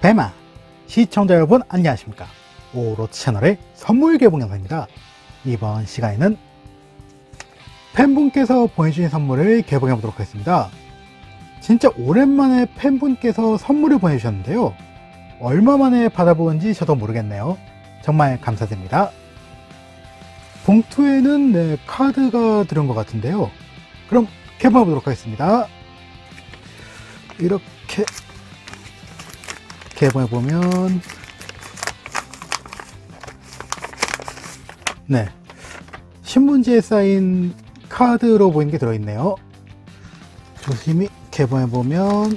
배마 시청자 여러분 안녕하십니까. 오로치 채널의 선물 개봉 영상입니다. 이번 시간에는 팬분께서 보내주신 선물을 개봉해 보도록 하겠습니다. 진짜 오랜만에 팬분께서 선물을 보내주셨는데요, 얼마 만에 받아보는지 저도 모르겠네요. 정말 감사드립니다. 봉투에는 카드가 들은 것 같은데요, 그럼 개봉해 보도록 하겠습니다. 이렇게 개봉해 보면 신문지에 쌓인 카드로 보이는 게 들어있네요. 조심히 개봉해 보면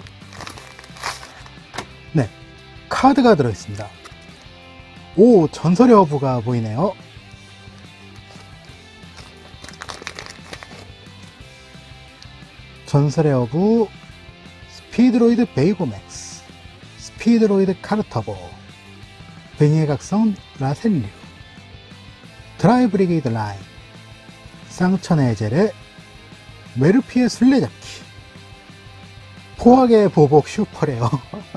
카드가 들어있습니다. 오, 전설의 어부가 보이네요. 전설의 어부, 스피드로이드 베이고맥스, 스피드로이드 카르터보, 뱅의 각성 라셀류, 드라이 브리게이드 라인, 쌍천의 제레, 메르피의 술래잡기, 포악의 보복 슈퍼레어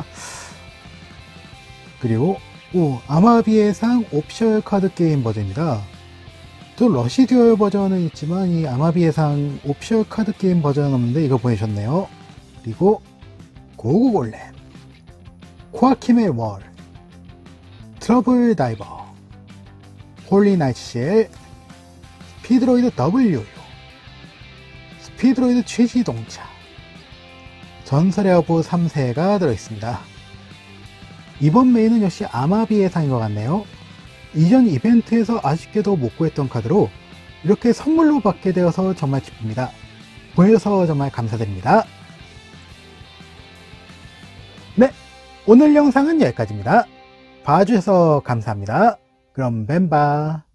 그리고 아마비의 상 옵셔널 카드 게임 버전입니다. 또 러시 듀얼 버전은 있지만 이 아마비의 상 옵셔널 카드 게임 버전은 없는데 이거 보내셨네요. 그리고 고구 골렘, 코아킴의 월, 트러블 다이버, 홀리 나이트 쉘, 스피드로이드 W, 스피드로이드 취지동차, 전설의 어부 3세가 들어있습니다. 이번 메인은 역시 아마비의 상인 것 같네요. 이전 이벤트에서 아쉽게도 못 구했던 카드로 이렇게 선물로 받게 되어서 정말 기쁩니다. 보내줘서 정말 감사드립니다. 오늘 영상은 여기까지입니다. 봐주셔서 감사합니다. 그럼 뱀바.